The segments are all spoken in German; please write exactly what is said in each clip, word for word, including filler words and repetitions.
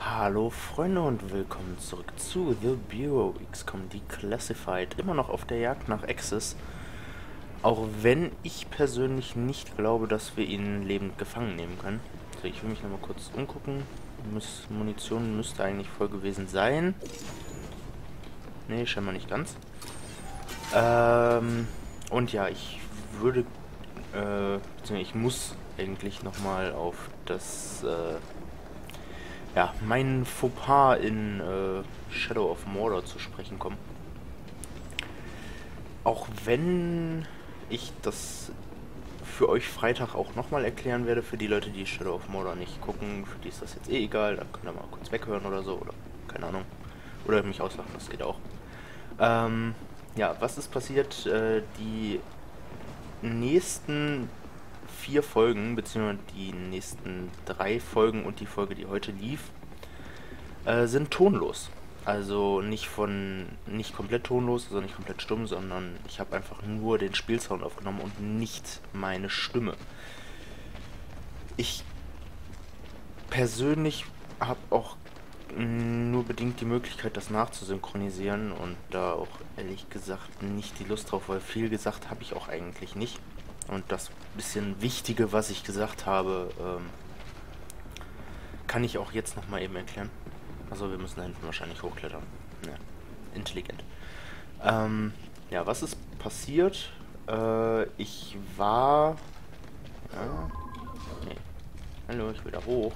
Hallo Freunde und willkommen zurück zu The Bureau X COM Declassified. Immer noch auf der Jagd nach Axis. Auch wenn ich persönlich nicht glaube, dass wir ihn lebend gefangen nehmen können. So, ich will mich nochmal kurz umgucken. Muss, Munition müsste eigentlich voll gewesen sein. Ne, scheinbar nicht ganz. Ähm, und ja, ich würde, äh, beziehungsweise ich muss eigentlich nochmal auf das, äh, ja, mein Fauxpas in äh, Shadow of Mordor zu sprechen kommen. Auch wenn ich das für euch Freitag auch nochmal erklären werde, für die Leute, die Shadow of Mordor nicht gucken, für die ist das jetzt eh egal, dann könnt ihr mal kurz weghören oder so, oder keine Ahnung. Oder mich auslachen, das geht auch. Ähm, ja, was ist passiert? Äh, die nächsten vier Folgen, beziehungsweise die nächsten drei Folgen und die Folge, die heute lief, äh, sind tonlos. Also nicht von, nicht komplett tonlos, also nicht komplett stumm, sondern ich habe einfach nur den Spielsound aufgenommen und nicht meine Stimme. Ich persönlich habe auch nur bedingt die Möglichkeit, das nachzusynchronisieren und da auch ehrlich gesagt nicht die Lust drauf, weil viel gesagt habe ich auch eigentlich nicht. Und das bisschen Wichtige, was ich gesagt habe, ähm, kann ich auch jetzt nochmal eben erklären. Also wir müssen da hinten wahrscheinlich hochklettern. Ja, intelligent. Ähm, ja, was ist passiert? Äh, ich war... Ja, nee. Hallo, ich will da hoch.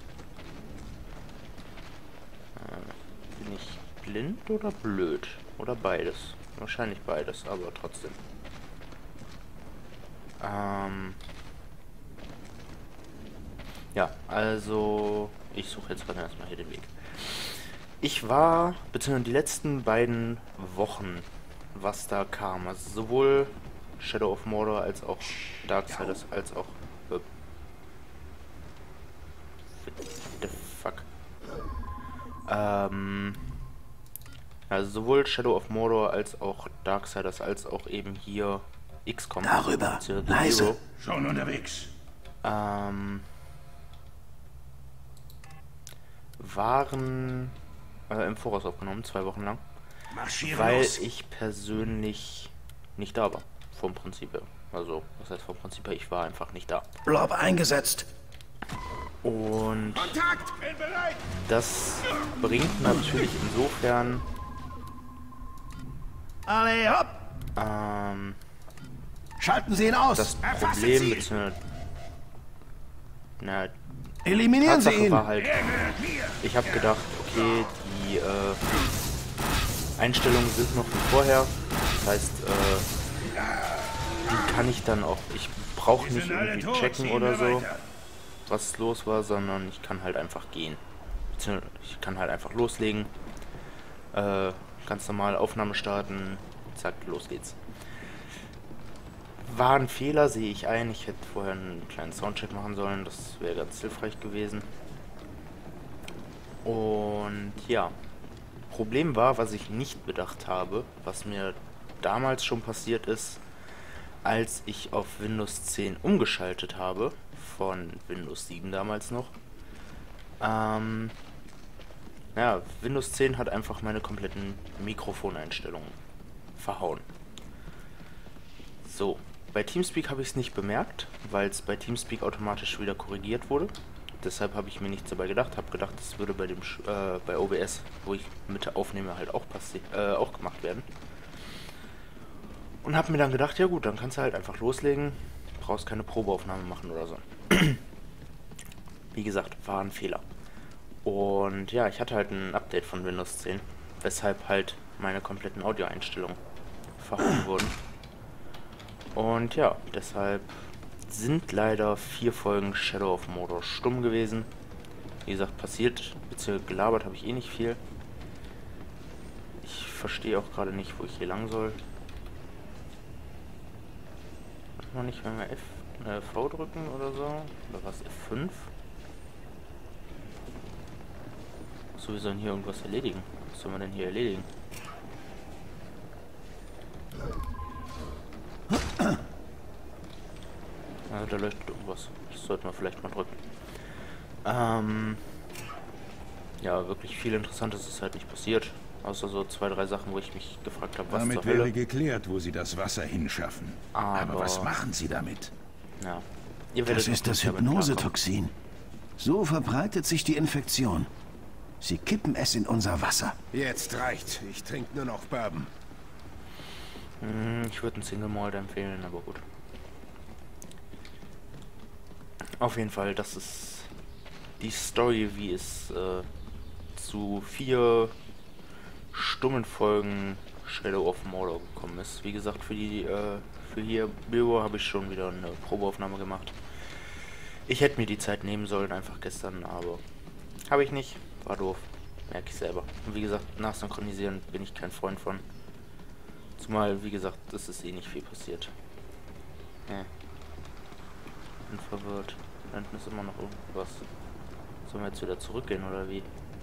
Äh, bin ich blind oder blöd? Oder beides? Wahrscheinlich beides, aber trotzdem. Ähm... Ja, also... Ich suche jetzt gerade erstmal hier den Weg. Ich war, beziehungsweise die letzten beiden Wochen, was da kam, also sowohl Shadow of Mordor als auch Darksiders, als auch... Äh, what the fuck? Ähm... Also sowohl Shadow of Mordor als auch Darksiders, als auch eben hier X COM. Darüber, leise. Schon unterwegs. Ähm... waren äh, im Voraus aufgenommen, zwei Wochen lang. Marschieren Weil los. ich persönlich nicht da war, vom Prinzip her. Also, was heißt vom Prinzip her? Ich war einfach nicht da. Blob eingesetzt. Und Kontakt! Bin bereit! das bringt natürlich insofern, Alle hopp! ähm, Schalten Sie ihn aus! das Erfassen Problem, Sie! beziehungsweise, na, Eliminieren Sie Tatsache ihn! war halt, Er gehört mir! ich habe gedacht, okay, die äh, Einstellungen sind noch wie vorher. Das heißt, äh, die kann ich dann auch, ich brauche Wir nicht sind alle irgendwie tot, checken ziehen oder wir so, weiter. was los war, sondern ich kann halt einfach gehen. Beziehungsweise ich kann halt einfach loslegen, äh, ganz normal Aufnahme starten, zack, los geht's. War ein Fehler, sehe ich ein. Ich hätte vorher einen kleinen Soundcheck machen sollen, das wäre ganz hilfreich gewesen. Und ja, Problem war, was ich nicht bedacht habe, was mir damals schon passiert ist, als ich auf Windows zehn umgeschaltet habe, von Windows sieben damals noch. Ähm, ja, Windows zehn hat einfach meine kompletten Mikrofoneinstellungen verhauen. So, bei Teamspeak habe ich es nicht bemerkt, weil es bei Teamspeak automatisch wieder korrigiert wurde. Deshalb habe ich mir nichts dabei gedacht, habe gedacht, das würde bei dem Sch äh, bei O B S, wo ich mit aufnehme, halt auch passi äh, auch gemacht werden. Und habe mir dann gedacht, ja gut, dann kannst du halt einfach loslegen, brauchst keine Probeaufnahme machen oder so. Wie gesagt, war ein Fehler. Und ja, ich hatte halt ein Update von Windows zehn, weshalb halt meine kompletten Audioeinstellungen verhauen wurden. Und ja, deshalb sind leider vier Folgen Shadow of Mordor stumm gewesen. Wie gesagt, passiert, beziehungsweise gelabert habe ich eh nicht viel. Ich verstehe auch gerade nicht, wo ich hier lang soll. Noch nicht, wenn wir F, äh, V drücken oder so. Oder was, F fünf? So, wir sollen hier irgendwas erledigen. Was soll man denn hier erledigen? Also da leuchtet irgendwas. Das sollten wir vielleicht mal drücken. Ähm. ja, wirklich viel Interessantes ist halt nicht passiert. Außer so zwei, drei Sachen, wo ich mich gefragt habe, was Damit zur wäre Hölle. geklärt, wo sie das Wasser hinschaffen. Aber, Aber was machen sie damit? Ja. Ihr werdet Das ist noch das damit klarkommen. Hypnosetoxin. So verbreitet sich die Infektion. Sie kippen es in unser Wasser. Jetzt reicht's. Ich trinke nur noch Bourbon. Hm, ich würde einen Single Malt empfehlen, aber gut. Auf jeden Fall, das ist die Story, wie es äh, zu vier stummen Folgen Shadow of Mordor gekommen ist. Wie gesagt, für die äh, für hier Bilbo habe ich schon wieder eine Probeaufnahme gemacht. Ich hätte mir die Zeit nehmen sollen, einfach gestern, aber habe ich nicht. War doof. Merke ich selber. Und wie gesagt, nachsynchronisieren bin ich kein Freund von. Zumal, wie gesagt, es ist eh nicht viel passiert. Ja. Bin verwirrt. Da hinten ist immer noch irgendwas. Sollen wir jetzt wieder zurückgehen oder wie?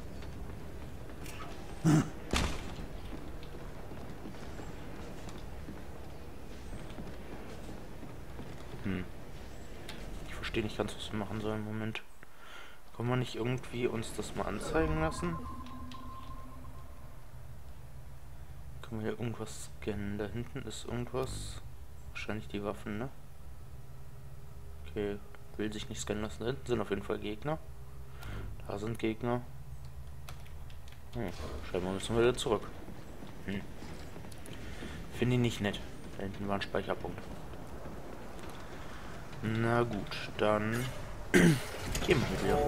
Hm. Ich verstehe nicht ganz, was wir machen sollen im Moment. Können wir nicht irgendwie uns das mal anzeigen lassen? Können wir hier irgendwas scannen? Da hinten ist irgendwas. Wahrscheinlich die Waffen, ne? Okay, will sich nicht scannen lassen. Da hinten sind auf jeden Fall Gegner. Da sind Gegner. Hm, scheinbar müssen wir wieder zurück. Hm. Finde ich nicht nett. Da hinten war ein Speicherpunkt. Na gut, dann gehen wir wieder.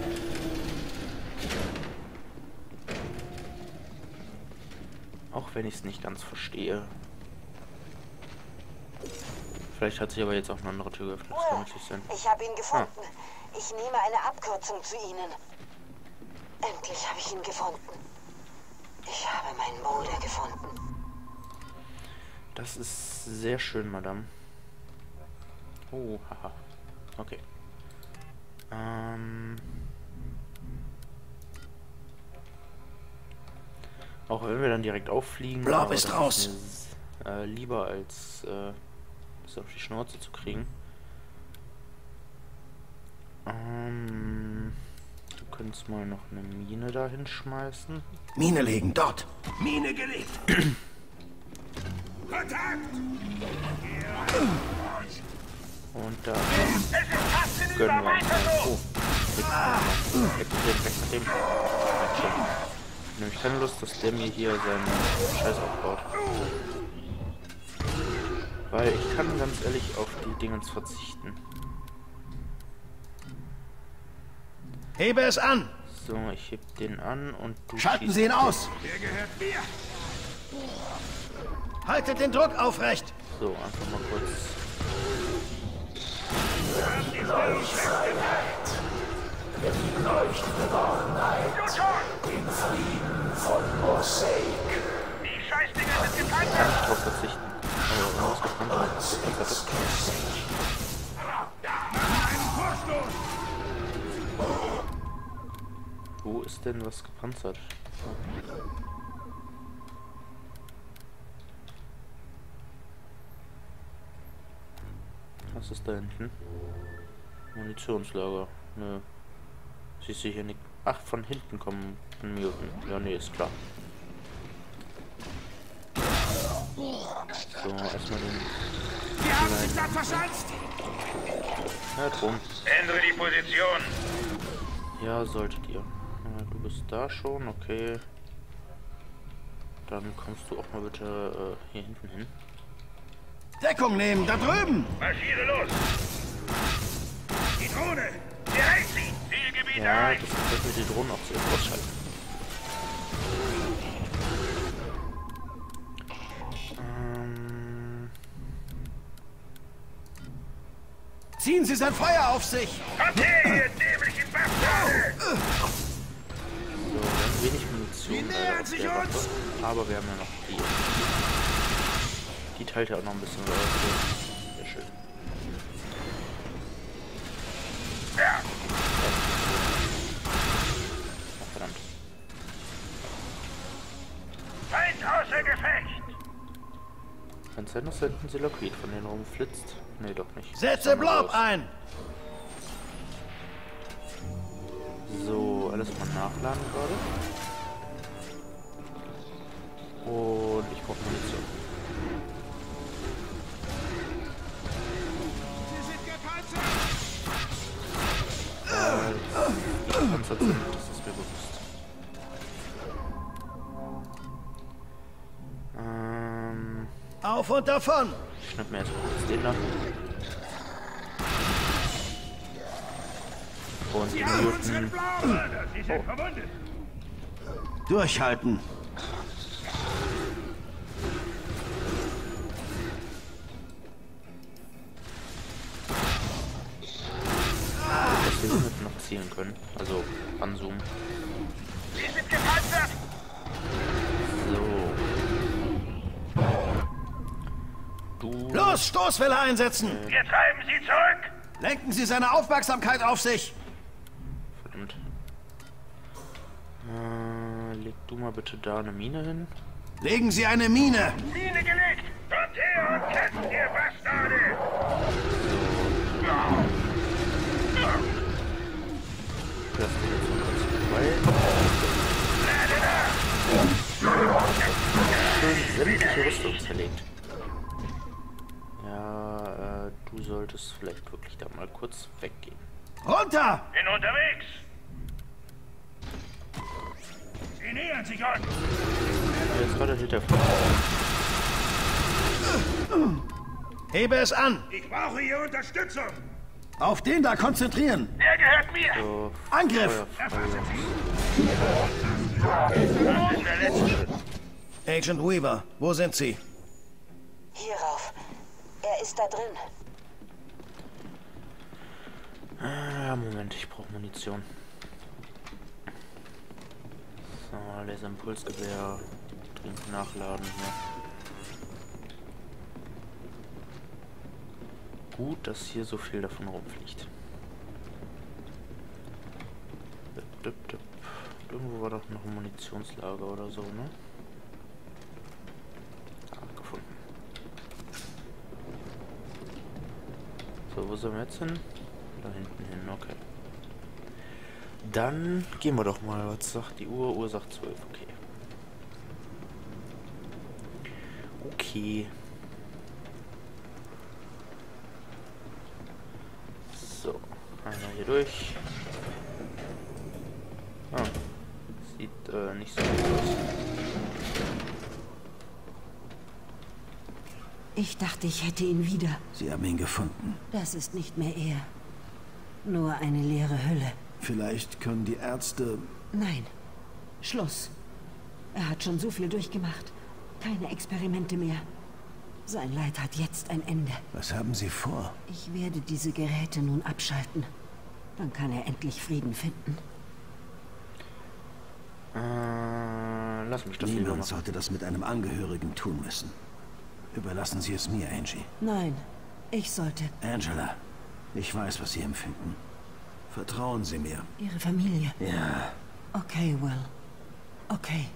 Auch wenn ich es nicht ganz verstehe. Vielleicht hat sich aber jetzt auch eine andere Tür geöffnet. Das kann natürlich sein. Ich habe ihn gefunden. Ah. Ich nehme eine Abkürzung zu Ihnen. Endlich habe ich ihn gefunden. Ich habe meinen Bruder gefunden. Das ist sehr schön, Madame. Oh, haha. Okay. Ähm... Auch wenn wir dann direkt auffliegen... Blob ist raus. Ist mir, äh, lieber als... Äh, das auf die Schnauze zu kriegen. Ähm... Du könntest mal noch eine Mine dahin schmeißen. Mine legen, dort. Mine gelegt. Kontakt! Und da gönnen wir uns mal. Oh, weg mit dem, weg mit dem. Ich habe nämlich keine Lust, dass der mir hier seinen Scheiß aufbaut. Weil ich kann ganz ehrlich auf die Dingens verzichten. Hebe es an. So, ich heb den an und du Schalten schießt Sie ihn den. aus. Der gehört mir. Haltet den Druck aufrecht. So, einfach mal kurz. Die Scheißdinger sind geteilt. Kann ich drauf verzichten. Aber irgendwas gepanzert. Einen Vorstoß. Wo ist denn was gepanzert? Was ist da hinten? Munitionslager. Nö. Siehst du hier nicht. Ach, von hinten kommen Muten. Ja, nee, ist klar. So, erstmal den. Wir haben sich da verschanzt. Ja, drum. Ändere die Position. Ja, solltet ihr. Ja, du bist da schon, okay. Dann kommst du auch mal bitte äh, hier hinten hin. Deckung nehmen, da drüben. Marschiere los. Die Drohne. Direkt sie. Zielgebiet Ja, erreicht. das ist mit die Drohnen auch zuerst ausschalten. Ähm, Ziehen Sie sein Feuer auf sich. Kommt her, ihr dämlichen Bastarde. so, wir haben wenig Munition. Die leider nähern auf sich der uns. Waffe, aber wir haben ja noch die. Die teilt ja auch noch ein bisschen raus. Sehr schön. Ja. Ach, verdammt. Feind außer Gefecht. Kann sein, dass da hinten Silakrit von denen rumflitzt? Nee, doch nicht. Setze Sah mal Blob aus. ein. So, alles alles mal nachladen gerade. Und ich brauche Munition. Äh, die Panzer sind, das ist mir bewusst. Ähm, Auf und davon! ich schnapp mir erstmal kurz den da. Und die Newton. Sie sind verwundet. Durchhalten! Dass wir hiermit noch zielen können. Also anzoomen. Sie sind gepanzert. So. Du. Los, Stoßwelle einsetzen! Wir treiben sie zurück. Lenken Sie seine Aufmerksamkeit auf sich! Verdammt. Äh, leg du mal bitte da eine Mine hin. Legen Sie eine Mine! Mine gelegt. Kommt her und kämpft, ihr Bastarde. Lass den jetzt mal kurz vorbei. Schön sämtliche Rüstung zerlegt. Ja, äh, du solltest vielleicht wirklich da mal kurz weggehen. Runter! Bin unterwegs. Sie nähern sich an. Jetzt gerade hinter. Hebe es an! Ich brauche Ihre Unterstützung. Auf den da konzentrieren! Der gehört mir. So, Angriff! Feuer, Feuer. Das ist der letzte. Agent Weaver, wo sind Sie? Hierauf. Er ist da drin. Ah, Moment, ich brauche Munition. So, Laserimpulsgewehr. Dringend nachladen hier. Gut, dass hier so viel davon rumfliegt. Dip, dip, dip. Irgendwo war doch noch ein Munitionslager oder so, ne? Ah, gefunden. So, wo sollen wir jetzt hin? Da hinten hin, okay. Dann gehen wir doch mal. Was sagt die Uhr? Uhr sagt zwölf, okay. Okay. So, einer hier durch. Ah, sieht äh, nicht so gut aus. Ich dachte, ich hätte ihn wieder. Sie haben ihn gefunden. Das ist nicht mehr er. Nur eine leere Hülle. Vielleicht können die Ärzte... Nein. Schluss. Er hat schon so viel durchgemacht. Keine Experimente mehr. Sein Leid hat jetzt ein Ende. Was haben Sie vor? Ich werde diese Geräte nun abschalten. Dann kann er endlich Frieden finden. Äh, lass mich das lieber Niemand machen. sollte das mit einem Angehörigen tun müssen. Überlassen Sie es mir, Angie. Nein, ich sollte. Angela, ich weiß, was Sie empfinden. Vertrauen Sie mir. Ihre Familie. Ja. Okay, Will. Okay.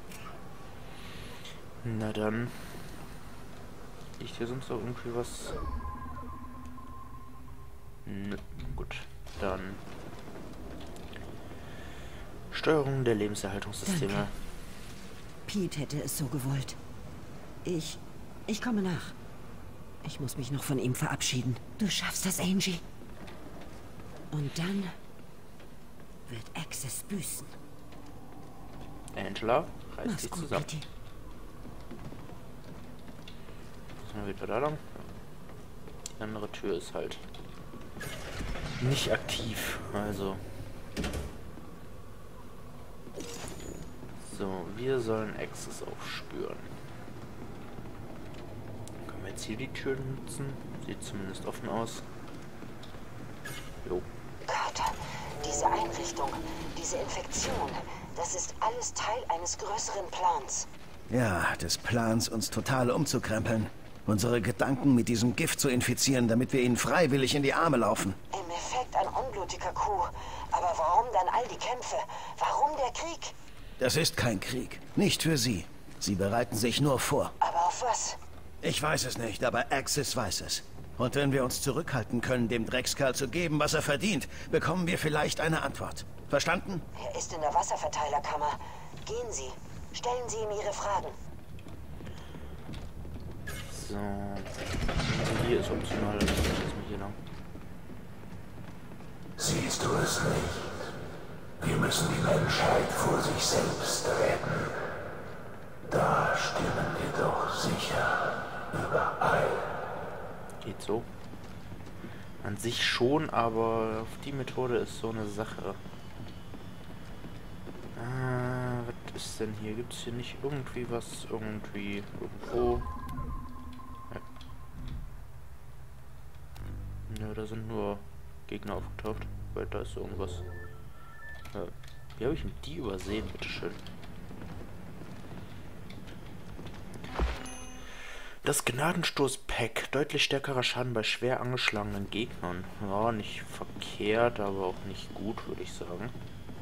Na dann. Liegt hier sonst noch irgendwie was? Nö, gut. Dann. Steuerung der Lebenserhaltungssysteme. Danke. Pete hätte es so gewollt. Ich... Ich komme nach. Ich muss mich noch von ihm verabschieden. Du schaffst das, Angie. Und dann wird Access büßen. Angela, reiß Mach's dich gut, zusammen. Kitty. Dann wieder da lang. Die andere Tür ist halt nicht aktiv, also. So, wir sollen Access aufspüren. Können wir jetzt hier die Tür nutzen? Sieht zumindest offen aus. Jo. Carter, diese Einrichtung, diese Infektion, das ist alles Teil eines größeren Plans. Ja, des Plans, uns total umzukrempeln. Unsere Gedanken mit diesem Gift zu infizieren, damit wir ihnen freiwillig in die Arme laufen. Im Effekt ein unblutiger Coup. Aber warum dann all die Kämpfe? Warum der Krieg? Das ist kein Krieg. Nicht für Sie. Sie bereiten sich nur vor. Aber auf was? Ich weiß es nicht, aber Axis weiß es. Und wenn wir uns zurückhalten können, dem Dreckskerl zu geben, was er verdient, bekommen wir vielleicht eine Antwort. Verstanden? Er ist in der Wasserverteilerkammer. Gehen Sie. Stellen Sie ihm Ihre Fragen. So. Also hier ist optional, also ich mal hier lang. Siehst du es nicht? Wir müssen die Menschheit vor sich selbst retten. Da stimmen wir doch sicher überein. Geht so. An sich schon, aber auf die Methode ist so eine Sache. Äh, was ist denn hier? Gibt es hier nicht irgendwie was? Irgendwie irgendwo? Ja. Ja, da sind nur Gegner aufgetaucht, weil da ist irgendwas. Ja. Wie habe ich denn die übersehen, bitteschön? Das Gnadenstoß-Pack. Deutlich stärkerer Schaden bei schwer angeschlagenen Gegnern. Ja, nicht verkehrt, aber auch nicht gut, würde ich sagen.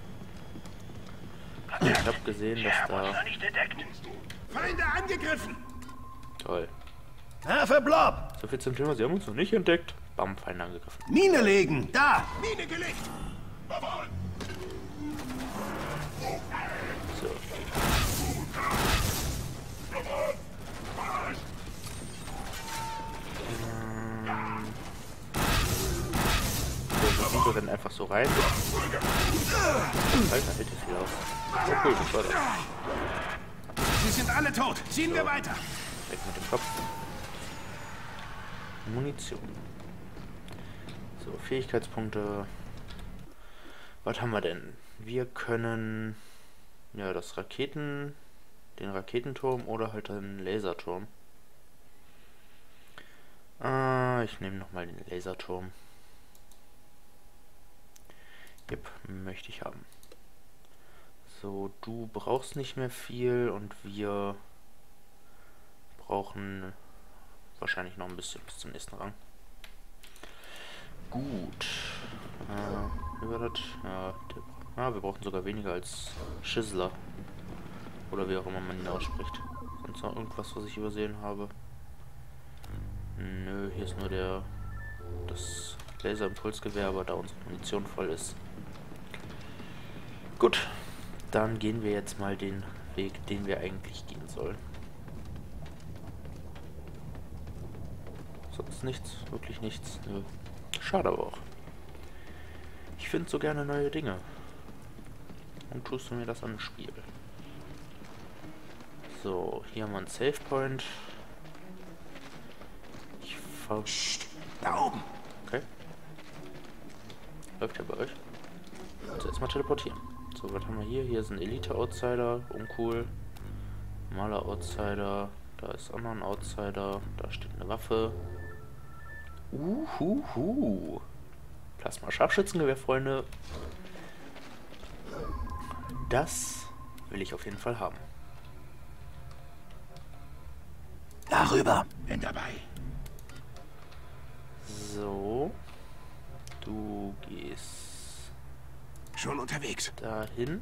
Ich habe gesehen, dass da... Feinde angegriffen! Toll. Hilfe, Blob! So viel zum Thema, sie haben uns noch nicht entdeckt. Bam, Feinde angegriffen. Mine legen! Da! Mine gelegt! So. Wir rennen einfach so rein. Alter, hält das wieder aus. Oh cool, das war das. Sie sind alle tot! Ziehen wir weiter! Weg mit dem Kopf. Munition. So, Fähigkeitspunkte. Was haben wir denn? Wir können ja das Raketen, den Raketenturm oder halt den Laserturm. Ah, ich nehme nochmal den Laserturm. Yep, möchte ich haben. So, du brauchst nicht mehr viel und wir brauchen wahrscheinlich noch ein bisschen bis zum nächsten Rang. Gut. Äh, wie war das? Ja, der, ah, wir brauchen sogar weniger als Schissler. Oder wie auch immer man ihn ausspricht. Sonst noch irgendwas, was ich übersehen habe? Nö, hier ist nur der das Laserimpulsgewehr, aber da unsere Munition voll ist. Gut, dann gehen wir jetzt mal den Weg, den wir eigentlich gehen sollen. Sonst nichts, wirklich nichts. Nö. Schade aber auch. Ich finde so gerne neue Dinge. Und tust du mir das an das Spiel. So, hier haben wir einen Save Point. Ich fahr... Da oben! Okay. Läuft ja bei euch. Also erstmal teleportieren. So, was haben wir hier? Hier ist ein Elite-Outsider. Uncool. Normaler Outsider. Da ist auch noch ein Outsider. Da steht eine Waffe. Uhuhu. Plasma-Scharfschützengewehr, Freunde. Das will ich auf jeden Fall haben. Darüber! Bin dabei! So. Du gehst Schon unterwegs! dahin.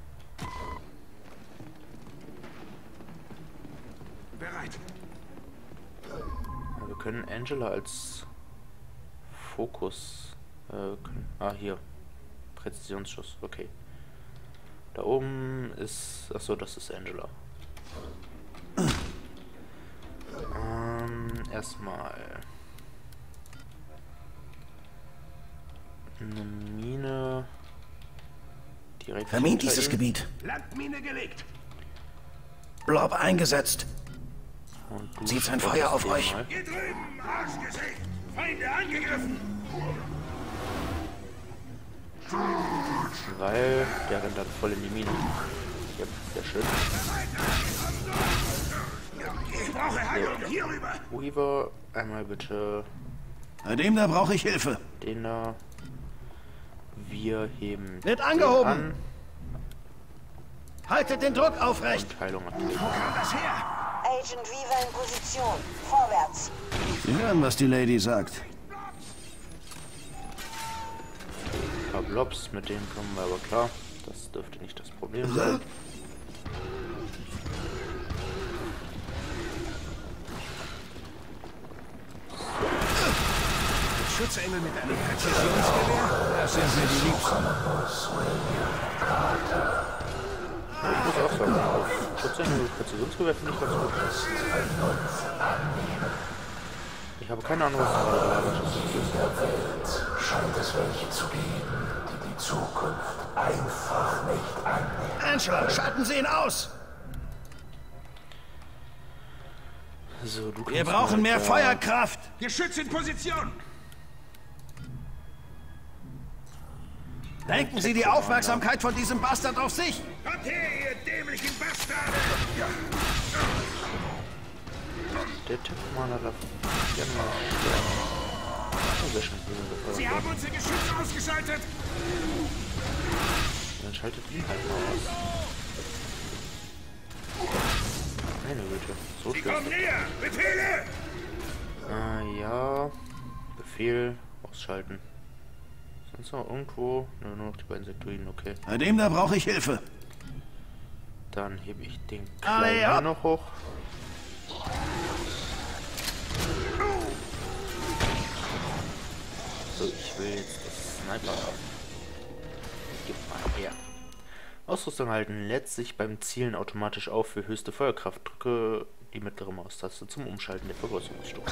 Bereit! Ja, wir können Angela als Fokus äh, können, ah, hier. Präzisionsschuss, okay. Da oben ist... Achso, das ist Angela. Ähm, erstmal... Eine Mine... Direkt Vermint hinter dieses ihm. Gebiet. Landmine gelegt! Blob eingesetzt. Und du Zieht sein spottest Feuer auf den euch. mal. Hier drüben! Arschgesicht! Feinde angegriffen! Weil der rennt dann voll in die Mine. Ja, sehr schön. Ich brauche Heilung! Hier rüber! Weaver, einmal bitte Bei dem da brauche ich Hilfe. den da. Wir heben Wird den angehoben. an Haltet den Druck aufrecht. und Heilung aktivieren. Wo kam das her? Agent Weaver in Position. Vorwärts. Sie hören, was die Lady sagt. Ein paar Blobs, mit denen kommen wir aber klar. Das dürfte nicht das Problem sein. Ich schütze Bengel mit einem Präzisionsgewehr? Das sind mir die Liebsten. Ich muss auch sagen, auf Schutzengel mit Präzisionsgewehr finde ich ganz gut. Ich habe keine Ahnung, was das gerade ist. Scheint es welche zu geben, die die Zukunft einfach nicht annehmen. Angela, schalten Sie ihn aus! So, du Wir kannst brauchen mal mehr da- Feuerkraft! Geschütz in Position! Lenken Sie die Aufmerksamkeit von diesem Bastard auf sich! Kommt her, ihr dämlichen Bastarde! Der Tippmaler darf gerne mal sterben. Oh, sehr schön. Sie haben unser Geschütz ausgeschaltet! Dann schaltet ihn halt mal aus. Meine Güte, so Sie schlecht. kommen näher! Befehle! Äh, ja. Befehl ausschalten. Sonst noch irgendwo? Nö, nur noch die beiden Sektoren, okay. Bei dem da brauche ich Hilfe. Dann hebe ich den Alle Kleinen ab! noch hoch. So, ich will jetzt das Sniper haben. Gib mal her. Ausrüstung halten lädt sich beim Zielen automatisch auf für höchste Feuerkraft. Drücke die mittlere Maustaste zum Umschalten der Vergrößerungsstufe.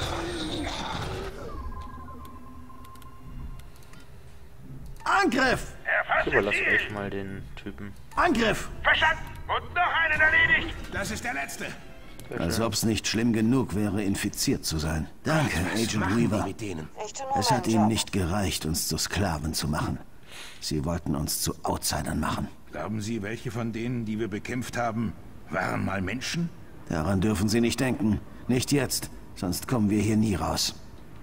Angriff! Ich überlasse euch mal den Typen. Angriff! Verstanden! Und noch einen erledigt! Das ist der letzte. Als ob's nicht schlimm genug wäre, infiziert zu sein. Danke, Agent Weaver. Mit denen. Ich tu nur Es hat meinen ihnen Job. nicht gereicht, uns zu Sklaven zu machen. Sie wollten uns zu Outsidern machen. Glauben Sie, welche von denen, die wir bekämpft haben, waren mal Menschen? Daran dürfen Sie nicht denken. Nicht jetzt, sonst kommen wir hier nie raus.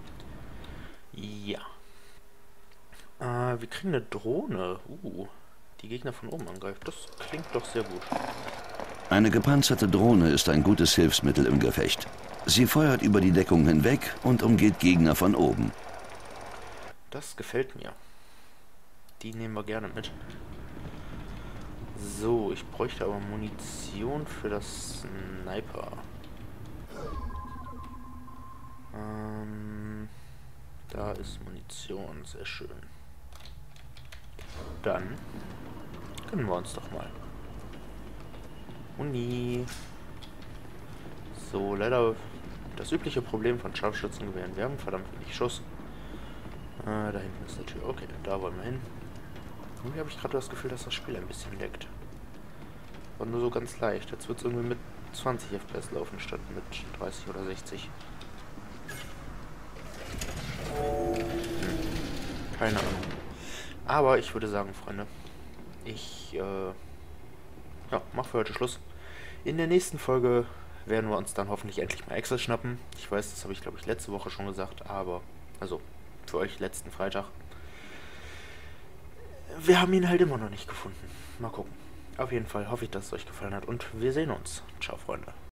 Ja. Äh, wir kriegen eine Drohne. Uh, die Gegner von oben angreift. Das klingt doch sehr gut. Eine gepanzerte Drohne ist ein gutes Hilfsmittel im Gefecht. Sie feuert über die Deckung hinweg und umgeht Gegner von oben. Das gefällt mir. Die nehmen wir gerne mit. So, ich bräuchte aber Munition für das Sniper. Ähm, da ist Munition, sehr schön. Dann gönnen wir uns doch mal. Uni. So, leider das übliche Problem von Scharfschützengewehren. Wir haben verdammt wenig Schuss. Äh, da hinten ist eine Tür. Okay, da wollen wir hin. Irgendwie habe ich gerade das Gefühl, dass das Spiel ein bisschen leckt. Aber nur so ganz leicht. Jetzt wird es irgendwie mit zwanzig F P S laufen, statt mit dreißig oder sechzig. Hm. Keine Ahnung. Aber ich würde sagen, Freunde, ich äh, ja, mach für heute Schluss. In der nächsten Folge werden wir uns dann hoffentlich endlich mal Axel schnappen. Ich weiß, das habe ich glaube ich letzte Woche schon gesagt, aber, also für euch letzten Freitag. Wir haben ihn halt immer noch nicht gefunden. Mal gucken. Auf jeden Fall hoffe ich, dass es euch gefallen hat und wir sehen uns. Ciao, Freunde.